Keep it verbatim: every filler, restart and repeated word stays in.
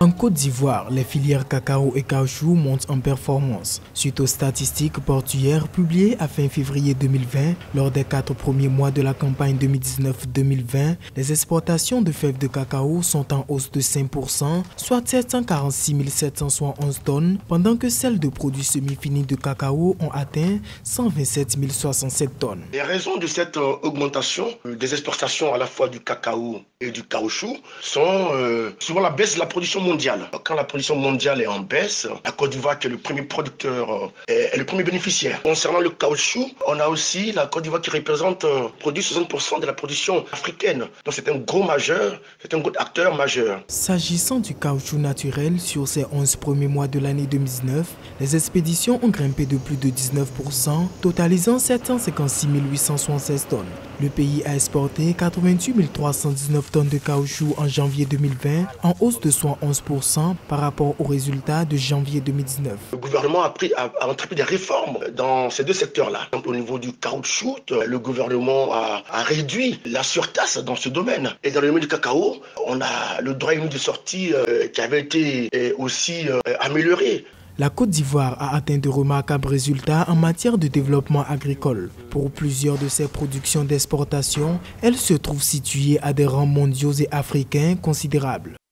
En Côte d'Ivoire, les filières cacao et caoutchouc montent en performance. Suite aux statistiques portuaires publiées à fin février deux mille vingt, lors des quatre premiers mois de la campagne deux mille dix-neuf deux mille vingt, les exportations de fèves de cacao sont en hausse de cinq pour cent, soit sept cent quarante-six mille sept cent soixante-onze tonnes, pendant que celles de produits semi-finis de cacao ont atteint cent vingt-sept mille soixante-sept tonnes. Les raisons de cette euh, augmentation euh, des exportations à la fois du cacao et du caoutchouc sont euh, souvent la baisse de la production mondiale. Quand la production mondiale est en baisse, la Côte d'Ivoire qui est le premier producteur euh, est, est le premier bénéficiaire. Concernant le caoutchouc, on a aussi la Côte d'Ivoire qui représente euh, produit soixante pour cent de la production africaine. Donc c'est un gros majeur, c'est un gros acteur majeur. S'agissant du caoutchouc naturel, sur ces onze premiers mois de l'année deux mille dix-neuf, les expéditions ont grimpé de plus de dix-neuf pour cent, totalisant sept cent cinquante-six mille huit cent soixante-seize tonnes. Le pays a exporté quatre-vingt-huit mille trois cent dix-neuf tonnes de caoutchouc en janvier deux mille vingt, en hausse de soixante-onze pour cent par rapport aux résultats de janvier deux mille dix-neuf. Le gouvernement a, pris, a, a entrepris des réformes dans ces deux secteurs-là. Au niveau du caoutchouc, le gouvernement a, a réduit la surtaxe dans ce domaine. Et dans le domaine du cacao, on a le droit unique de sortie euh, qui avait été euh, aussi euh, amélioré. La Côte d'Ivoire a atteint de remarquables résultats en matière de développement agricole. Pour plusieurs de ses productions d'exportation, elle se trouve située à des rangs mondiaux et africains considérables.